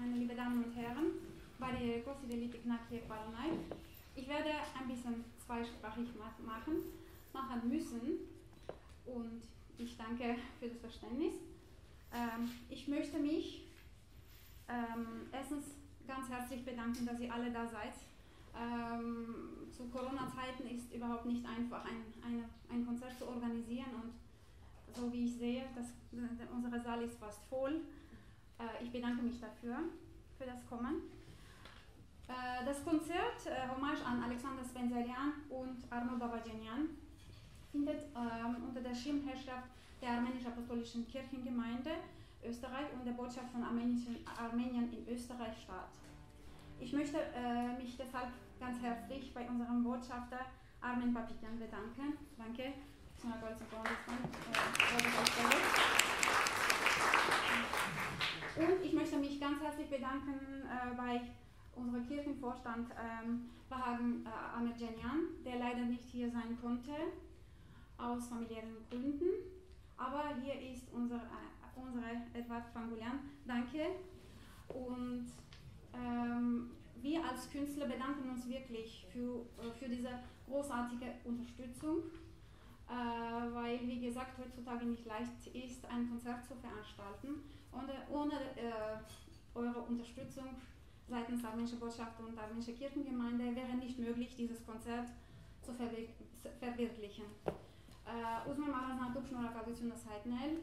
meine lieben Damen und Herren, Bariereko Fidelity Knakie Balonai. Ich werde ein bisschen zweisprachig machen müssen und ich danke für das Verständnis. Ich möchte mich erstens ganz herzlich bedanken, dass ihr alle da seid. Zu Corona-Zeiten ist überhaupt nicht einfach, ein Konzert zu organisieren und so wie ich sehe, unser Saal ist fast voll. Ich bedanke mich dafür, für das Kommen. Das Konzert, Hommage an Alexander Spenserian und Arno Babajanian, findet unter der Schirmherrschaft der Armenisch-Apostolischen Kirchengemeinde Österreich und der Botschaft von Armenien in Österreich statt. Ich möchte mich deshalb ganz herzlich bei unserem Botschafter Armen Papikian bedanken. Danke. Und ich möchte mich ganz herzlich bedanken bei unserem Kirchenvorstand Vahagen Amerjanian, der leider nicht hier sein konnte, aus familiären Gründen. Aber hier ist unsere Edward Frangulian. Danke. Und wir als Künstler bedanken uns wirklich für diese großartige Unterstützung, weil, wie gesagt, heutzutage nicht leicht ist, ein Konzert zu veranstalten. Und ohne eure Unterstützung seitens der Armenische Botschaft und der Armenischen Kirchengemeinde wäre nicht möglich, dieses Konzert zu verwirklichen. Ուզում եմ առանձնատուր շնորհակալությունս հայտնել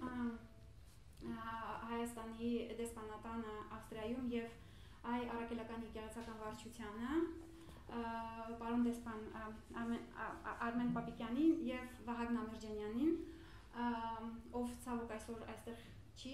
Հայաստանի դեսպանատանը Ավստրիայում եւ այ առաքելական եկեղեցական վարչությանը, պարոն դեսպան Արմեն Պապիկյանին եւ Վահագն Ամերջանյանին, ով ցավոք այսօր այստեղ չի,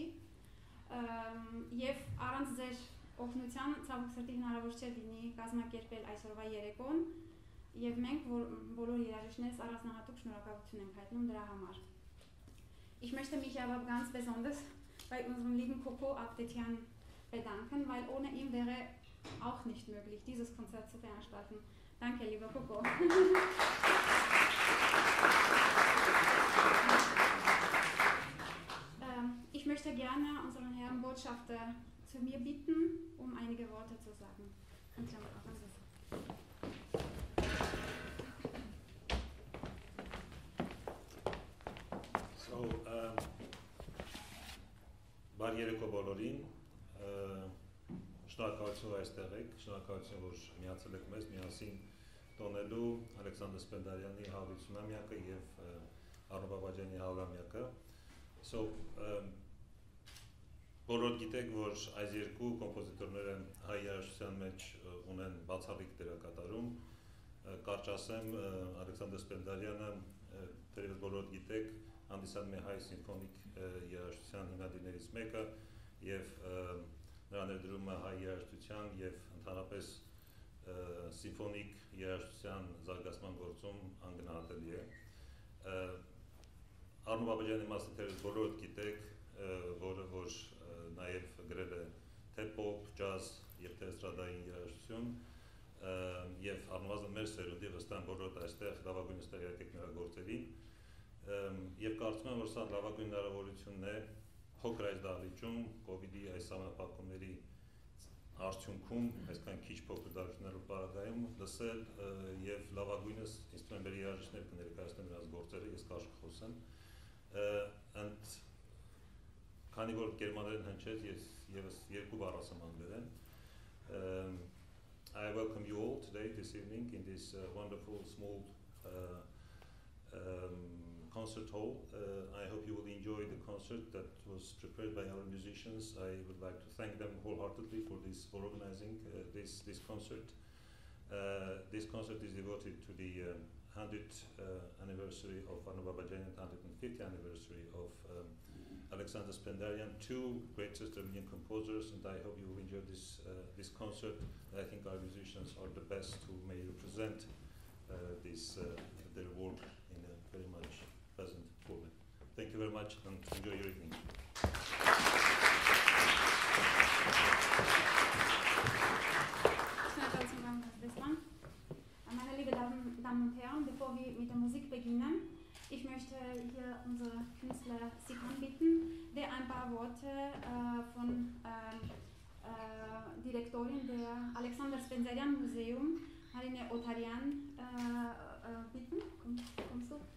եւ առանց ձեր օգնության ցավոք սրտի հնարավոր չէ լինի կազմակերպել այսօրվա երեկոն, եւ մենք բոլոր երաժիշտներս առանձնահատուկ շնորհակալություն ենք հայտնում դրա համար. Ich möchte mich aber ganz besonders bei unserem lieben Coco Abdetian bedanken, weil ohne ihn wäre auch nicht möglich, dieses Konzert zu veranstalten. Danke, lieber Coco. Ich möchte gerne unseren Herrn Botschafter zu mir bitten, um einige Worte zu sagen. Բարերեկո բոլորին, շնորհակալություն որ այստեղ եք, շնորհակալություն որ միացել եք մեզ միասին տոնելու Ալեքսանդր Սպենդարյանի 150-ամյակը եւ Արնո Բաբաջյանի 100-ամյակը. Բոլոր գիտեք, որ այս երկու կոմպոզիտորները հայ երաժշտության մեջ ունեն բացառիկ դերակատարում. Կարճ ասեմ, Ալեքսանդր Սպենդարյանը, թերևս բոլոր գիտեք, հանդիսանում է հայ սիմֆոնիկ երաժշտության հիմնադիրներից մեկը եւ նրա ներդրումը հայ երաժշտության եւ ընդհանրապես սիմֆոնիկ երաժշտության զարգացման գործում անգնահատելի է։ Արնո Բաբաջյանի մասը թերևս բոլորդ գիտեք, որ նաեւ գրել է թե պոպ, ջազ եւ թե էստրադային երաժշտություն եւ առնվազն մեր սերունդի վստահ բոլորդ այստեղ լավագույնս տեղյակ եք նրա գործերին։ Եվ կարծում եմ, որ սա լավագույն հնարավորությունն է փոքր այս դահլիճում COVID-ի այս համապատումների արդյունքում, այսքան քիչ փոքր դահլիճներով պարագայում լսել եւ լավագույնս ինստրումենտների երաժիշտներ կներկայացնեն նրանց գործերը, ես կաշխխոսեմ։ Քանի որ գերմաներեն հնչեց, ես եւս երկու բառ ասեմ անգլերեն։ I welcome you all today, this evening, in this wonderful small concert hall. I hope you will enjoy the concert that was prepared by our musicians. I would like to thank them wholeheartedly for organizing this concert. This concert is devoted to the 100th anniversary of Arno Babajanian, 150th anniversary of Alexander Spendarian, two great Armenian composers, and I hope you will enjoy this concert. I think our musicians are the best who may represent their work in a very much pleasant format. Thank you very much and enjoy your evening. Meine lieben Damen und Herren, bevor wir mit der Musik beginnen, ich möchte hier unsere Künstler Sikan bitten, der ein paar Worte von Direktorin der Alexander Spenserian Museum, Marine Otarian, bitten. Kommst du?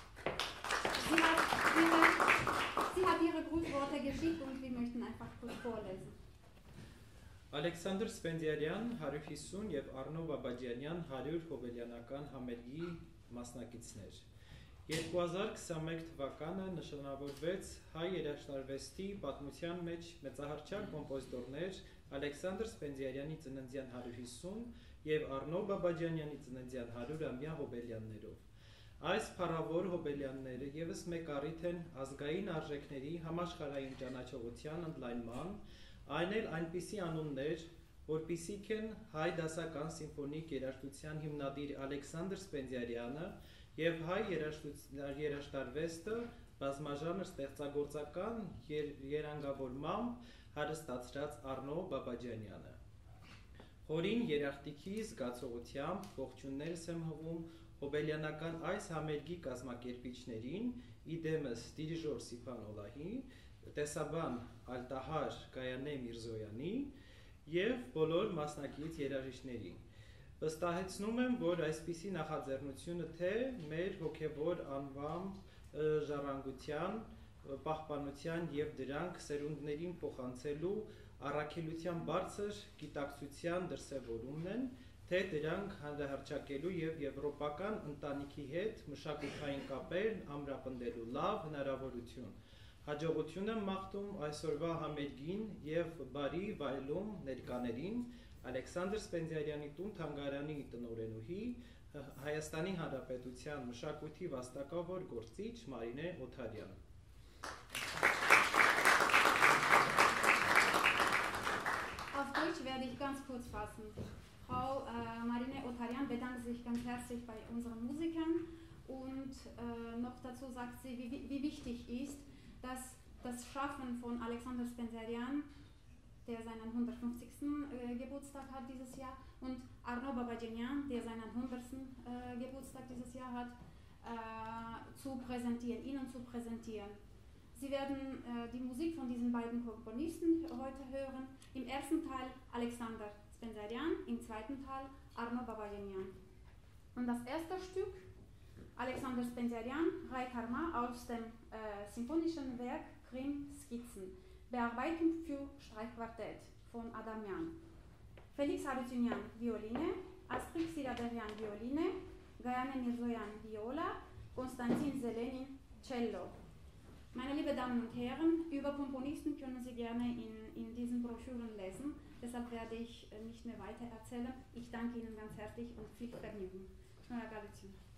Sie hat ihre Grußworte geschickt und wir möchten einfach kurz vorlesen. Ալեքսանդր Սպենդիարյան 150 եւ Արնո Բաբաջանյան 100 հոբելյանական համերգի մասնակիցներ։ 2021 թվականը նշանավորվեց հայ երաժշտարվեստի պատմության մեջ մեծահարճակ կոմպոզիտորներ Ալեքսանդր Սպենդիարյանի ծննդյան 150 եւ Արնո Բաբաջանյանի ծննդյան 100-ամյա հոբելյաններով։ Այս փառավոր հոբելյանները եւս մեկ առիթ են ազգային արժեքների համաշխարհային ճանաչողության ընդլայնման, այն էլ այնպիսի անուններ, որպիսիք են հայ դասական սիմֆոնիկ երաժշտության հիմնադիր Ալեքսանդր Սպենդիարյանը եւ հայ երաժշտարվեստը բազմաժանր ստեղծագործական երանգավորմամբ հարստացրած Արնո Բաբաջանյանը։ Խորին երախտիկի զգացողությամբ ողջուններս եմ հղում հոբելյանական այս համերգի կազմակերպիչներին, իդեմս դիրիժոր Սիփան Օլահի, տեսաբան Ալտահար Գայանե Միրզոյանի եւ բոլոր մասնակից երաժիշտներին։ Վստահեցնում եմ, որ այսպիսի նախաձեռնությունը թե մեր հոգեվոր անվամ ժառանգության, պահպանության եւ դրանք սերունդներին փոխանցելու առաքելության բարձր գիտակցության դրսևորումն են, թե դրանք հանրահռչակելու եւ եվրոպական ընտանիքի հետ մշակութային կապեր ամրապնդելու լավ հնարավորություն։ Հաջողություն եմ մաղթում այսօրվա համերգին եւ բարի վայելում ներկաներին Ալեքսանդր Սպենդիարյանի տուն թանգարանի տնօրենուհի Հայաստանի Հանրապետության մշակույթի վաստակավոր գործիչ Մարինե Օթարյան։ Auf Deutsch werde ich ganz kurz fassen. Frau Marine Otarian bedankt sich ganz herzlich bei unseren Musikern und noch dazu sagt sie, wie wichtig ist, dass das Schaffen von Alexander Spenserian, der seinen 150. Geburtstag hat dieses Jahr, und Arno Baba-Janyan, der seinen 100. Geburtstag dieses Jahr hat, Ihnen zu präsentieren. Sie werden die Musik von diesen beiden Komponisten heute hören. Im ersten Teil Alexander Spenserian, im zweiten Teil Arno Baba-Janyan. Und das erste Stück, Alexander Spenserian, Rai Karma aus dem symphonischen Werk Krim Skizzen, Bearbeitung für Streichquartett von Adamian. Felix Harutunian, Violine, Astrid Siraberian, Violine, Gayane Mirzoyan, Viola, Konstantin Selenin, Cello. Meine lieben Damen und Herren, über Komponisten können Sie gerne in diesen Broschüren lesen, deshalb werde ich nicht mehr weiter erzählen. Ich danke Ihnen ganz herzlich und viel Vergnügen.